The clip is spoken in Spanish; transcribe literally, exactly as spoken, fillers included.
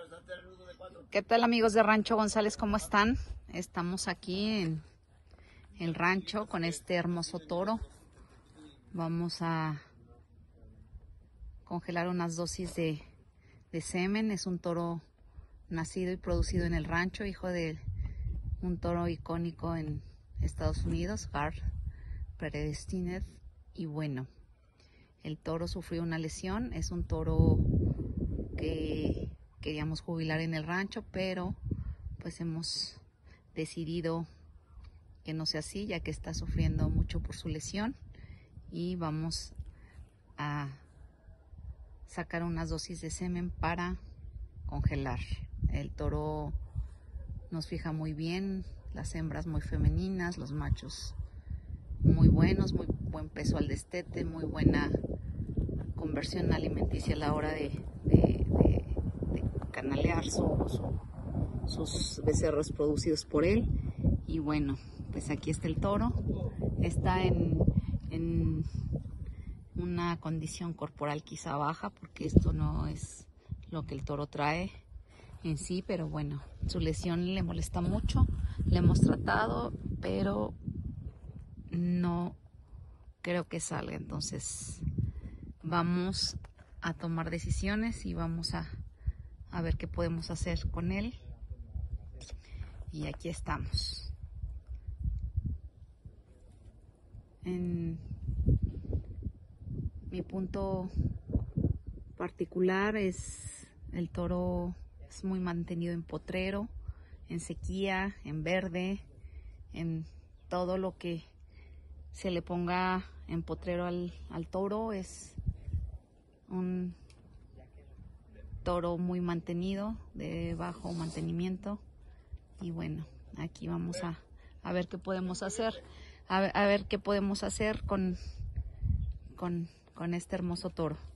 ¿Qué tal, amigos de Rancho González? ¿Cómo están? Estamos aquí en el rancho con este hermoso toro. Vamos a congelar unas dosis de, de semen. Es un toro nacido y producido en el rancho, hijo de un toro icónico en Estados Unidos, Guard Predestined. Y bueno, el toro sufrió una lesión. Es un toro que queríamos jubilar en el rancho, pero pues hemos decidido que no sea así, ya que está sufriendo mucho por su lesión, y vamos a sacar unas dosis de semen para congelar. El toro nos fija muy bien, las hembras muy femeninas, los machos muy buenos, muy buen peso al destete, muy buena conversión alimenticia a la hora de, de, de, de canalear su, su, sus becerros producidos por él. Y bueno, pues aquí está el toro. Está en, en una condición corporal quizá baja, porque esto no es lo que el toro trae en sí, pero bueno, su lesión le molesta mucho. Le hemos tratado, pero no creo que salga. Entonces vamos a tomar decisiones y vamos a, a ver qué podemos hacer con él. Y aquí estamos. En mi punto particular es el toro es muy mantenido en potrero, en sequía, en verde, en todo lo que se le ponga en potrero al, al toro. Es un toro muy mantenido, de bajo mantenimiento. Y bueno, aquí vamos a, a ver qué podemos hacer, a ver, a ver qué podemos hacer con, con, con este hermoso toro.